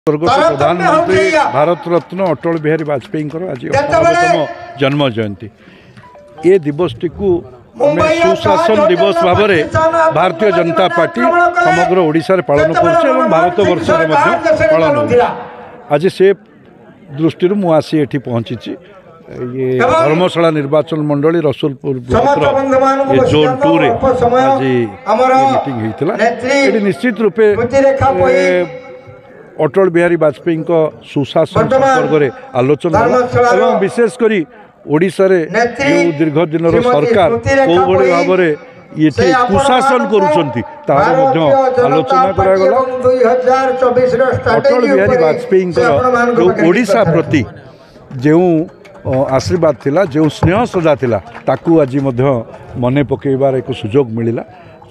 स्वर्गत प्रधानमंत्री भारत रत्न अटल बिहारी वाजपेयी आज 98तम जन्म जयंती ये दिवस टी सुशासन दिवस भाव में भारतीय जनता पार्टी समग्र ओडिशा रे पालन कर भारत वर्ष पालन हो आज से दृष्टि मुझे ये पहुँची ये धर्मशाला निर्वाचन मंडली रसूलपुर ये जोन 2 रे आज मीटिंग होता निश्चित रूपे अटल बिहारी वाजपेयी सुशासन संपर्क में आलोचना और विशेषकर ओडिशा रे दीर्घ दिन सरकार कौ भाव में ये कुशासन आलोचना करागला। अटल बिहारी वाजपेयी जो ओडिशा प्रति जो आशीर्वाद थिला जो स्नेह सदा थिला ताकू आज मने पकेबार एक सुजोग मिला।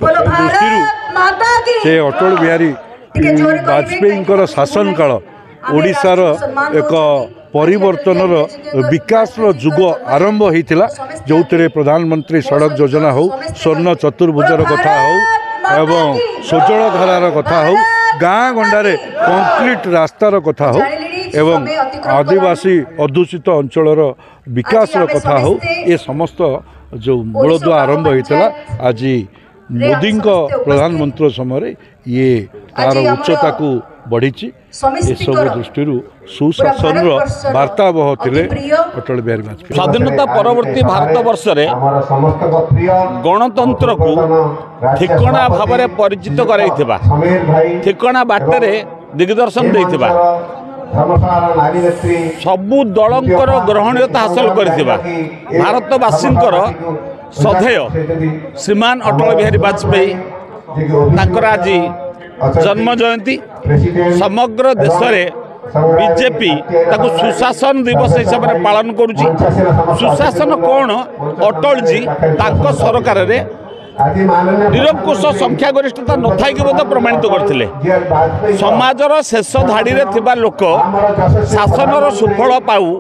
से अटल बिहारी वाजपेयी शासन काल ओडिशार एक परिवर्तनर विकास जुग आरंभ होता जो प्रधानमंत्री सड़क योजना हो स्वर्ण चतुर्भुजर कथा हो एवं स्वजल धारार कथा हो गाँ गंडारे कंक्रीट रास्तार कथा हो एवं आदिवासी अध्युषित अंचलर विकास कथा हो ये समस्त जो मूलदुआ आरंभ होता आज मोदी प्रधानमंत्री समय ये तार उच्चता को बढ़ी सब दृष्टि सुशासन वार्तावह थे अटल बिहारी वाजपेयी। स्वाधीनता परवर्ती भारत वर्ष गणतंत्र को ठिकणा भाव में परिचित कराइथिबा ठिकणा बाटरे दिग्दर्शन देइथिबा सबु दलंकर ग्रहणीयता हासिल करथिबा भारतवासींकर सधेय श्रीमान अटल बिहारी वाजपेयी तांकर आज जन्म जयंती समग्र देश में बीजेपी ताको सुशासन दिवस हिसाब से पालन करुची। सुशासन कौन अटल जी तांको सरकार रे निरंकुश संख्या गरिष्ठता न थाई प्रमाणित करथिले। समाजर शेष धाड़ी रे थिबा लोक शासनर सुफल पाऊ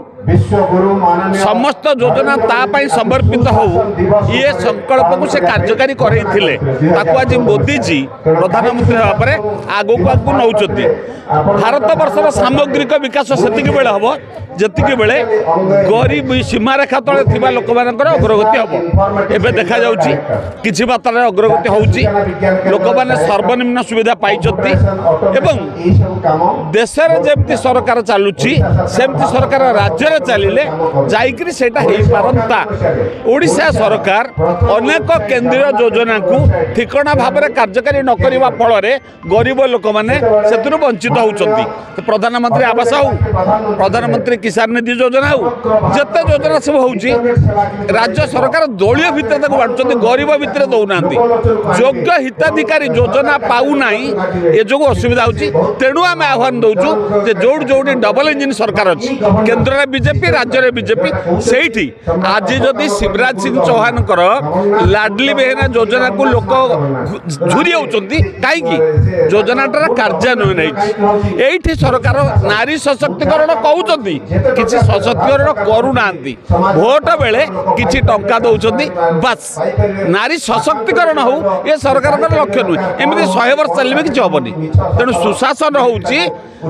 समस्त योजना तापाई समर्पित हो ये संकल्प को से कार्यकारी करैथिले ताको आज मोदी जी प्रधानमंत्री भाव में आगो को नौचती। भारत वर्षर सामग्रिक विकास सेतिक बेले हम जतिक बेले गरीब सीमारेखा तले थिबा लोक मानकर अग्रगति हम एबे देखा जाउची किछि मात्रा अग्रगति होउची लोक माने सर्वनिम्न सुविधा पाइचती एवं देश रे जेमती सरकार चालुची सेमती सरकार राज्य रे चलिले जाइकरी सेटा हेई पारंता। ओडिशा सरकार अनेक केंद्रीय योजना को ठिकणा भाव में कार्यकारी न करिवा फल रे गरीब लोक माने सेतुरु वंचित होउचंती। प्रधानमंत्री आवास हो प्रधानमंत्री किसान निधि योजना हो जते योजना सब होउची राज्य सरकार दलीय भितर बांटुचंती गरीब भितर दौनांती योग्य हिताधिकारी योजना पाऊ नाही ए जो असुविधा होउची। तेणु आम आह्वान दउचु जे जोड़ जोड़ी डबल इंजिन सरकार अछि केंद्र रे बीजेपी राज्य रे बीजेपी सेठी आज जदि शिवराज सिंह चौहान कर लाडली बेहना योजना को लोक झुरी होउचंती काईकी योजनाटार कार्यान्वयन नहीं एठी सरकार नारी सशक्तिकरण कहउचंती किछि सशक्तिकरण करूनांती भोट बेले किछि टंका दउचंती बस नारी सशक्तिकरण हो ये सरकार लक्ष्य नुह एमती 100 वर्ष चलबे किछि होबनी। तेणु सुशासन होउची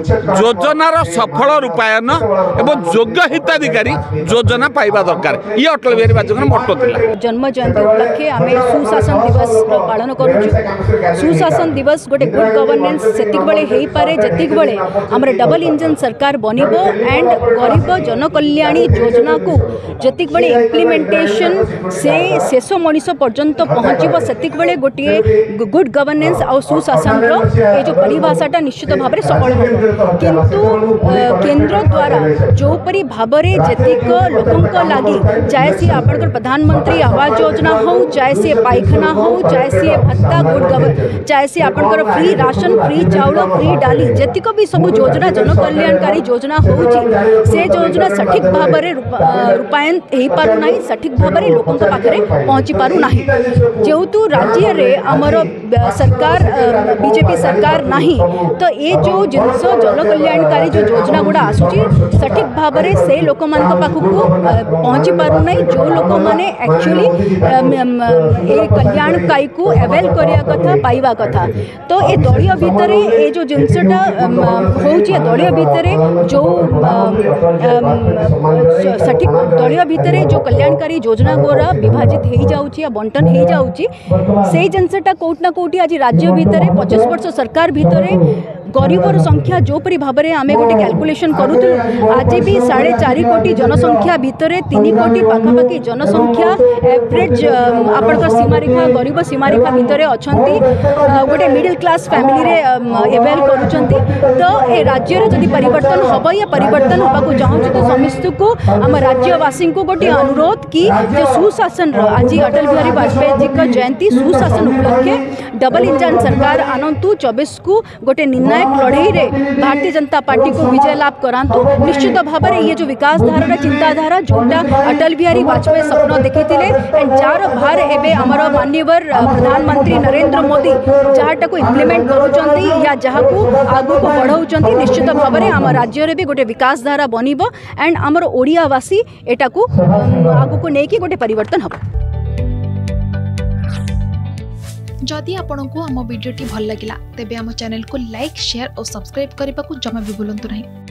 योजनार सफल रूपायन एवं योग्य हिताधिकारी योजना पाइबा दरकार ये अटल बिहारी वाजपेयी मोटो थिला। जन्म जयंती उपलक्षे आम सुशासन दिवस पालन करूँ। सुशासन दिवस गोटे गुड गवर्नेंस सेतिक बेले हेई पारे जतिक बेले हमर डबल इंजन सरकार बनिबो एंड गरीब जनकल्याणी योजना को जतिक बेले इम्प्लीमेंटेशन से शेष मनीष पर्यंत पहुँचब सेतिक बेले गोटे गुड गवर्नेंस और सुशासन ये जो परिभाषाटा निश्चित भाव में सफल हो किंतु केंद्र द्वारा जोपरी भाव में जेतिक लोकों लगी चाहे सी आपंकर प्रधानमंत्री आवास योजना हो चाहे सी पायखाना हो चाहे सी भत्ता गुड चाहे सी आपंकर फ्री राशन फ्री चाउल फ्री डाली जेतिक भी सब योजना जनकल्याणकारी योजना होउची से योजना सठिक भाव में रूपायन हो पारु नाही सठिक भाव में लोकों पाखरे पहुँची पारु नाही जेहेतु राज्य रे हमर सरकार बीजेपी सरकार नाही तो ये जो जिनस जनकल्याणकारी जो योजना गुड़ा आसूची सठिक भाव में से लोक पाखक पहुँची पारना जो लोक मैंने एक्चुअली कल्याणकाई को अवेल करिया कथा पाइबा कथा। तो ये दलीय भितर ये जो जिनसटा होची दलीय भितर जो सठिक दलीय भितर जो कल्याणकारी योजना गोरा विभाजित हो जाउची या बंटन हो जाउची से जिनसटा कोट ना कोटी आज राज्य भितर 50 वर्ष सरकार भितर गरीबर संख्या जोपरी भाव में आम गोटे कैलकुलेशन करूँ आज भी 4.5 कोटी जनसंख्या भितर 3 कोटी पाखापाखि जनसंख्या एवरेज आपंकर सीमारेखा गरीब सीमारेखा भितर अच्छा गोटे मिडिल क्लास फैमिली रे एवेल करुँच। तो ये राज्य जदि परिवर्तन हम या परिवर्तन होगा चाहूँ तो समस्त को आम राज्यवासी को गोटे अनुरोध कि जो सुशासन आज अटल बिहारी वाजपेयी जी का जयंती सुशासन उपलक्षे डबल इंजन सरकार आनंतु 24 को गोटे निर्णायक लड़ई रे भारतीय जनता पार्टी को विजय लाभ करातु। निश्चित भाव में ये जो विकास धारा चिंताधारा जोटा अटल बिहारी वाजपेयी स्वप्न देखी एंड जार भार एवं आमर माननीवर प्रधानमंत्री नरेंद्र मोदी जहाँटा को इम्प्लीमेंट करुँच या जहाँ को आगू को बढ़ाऊँ निश्चित भाव में आम राज्य भी गोटे विकास धारा बनब एंड आमर ओडियावासी एटा को आगू को लेकिन गोटे परिवर्तन हम। जदि आपंक आम भिडी भल लगा तेब आम चैनल को लाइक शेयर और सब्सक्राइब करने को जमा भी भूलु नहीं।